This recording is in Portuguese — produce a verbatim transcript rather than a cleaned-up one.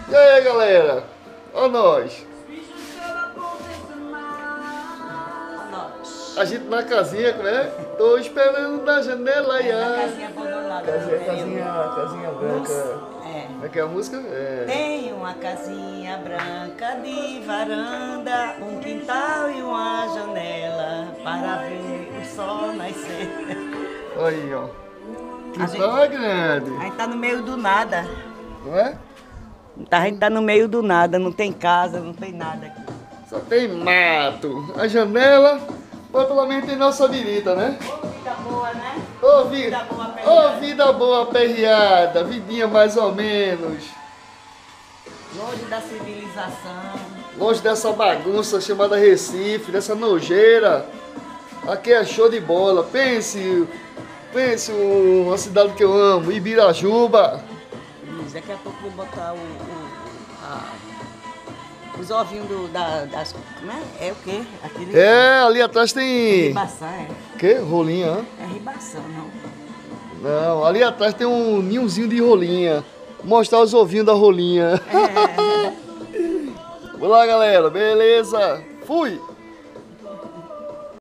E aí, galera? Ó nós. A gente na casinha, como é? Tô esperando na janela É, na já. casinha abandonada. Casinha, no casinha, meio. casinha branca. É. Como é que é a música? É. Tem uma casinha branca de varanda, um quintal e uma janela para ver o sol nascer. Aí, ó. A Quintal gente- é grande, A gente tá no meio do nada. não é? A gente tá no meio do nada, não tem casa, não tem nada aqui. Só tem mato. A janela, mas pelo menos tem nossa birita, né? Ô, vida boa, né? Ô, vi... Vida boa, Ô, perreada. vida boa, perreada. Vidinha mais ou menos. Longe da civilização. Longe dessa bagunça chamada Recife, dessa nojeira. Aqui é show de bola. Pense, pense uma cidade que eu amo, Ibirajuba. Luiz, daqui a pouco eu vou botar o, o- a- os ovinhos do, da, das... Como é? É o quê? Aquele... É, ali atrás tem... Ribação, é. Que? Rolinha, hã? É ribação, não. Não, ali atrás tem um ninhozinho de rolinha. Vou mostrar os ovinhos da rolinha. É. Vamos lá, galera. Beleza. Fui.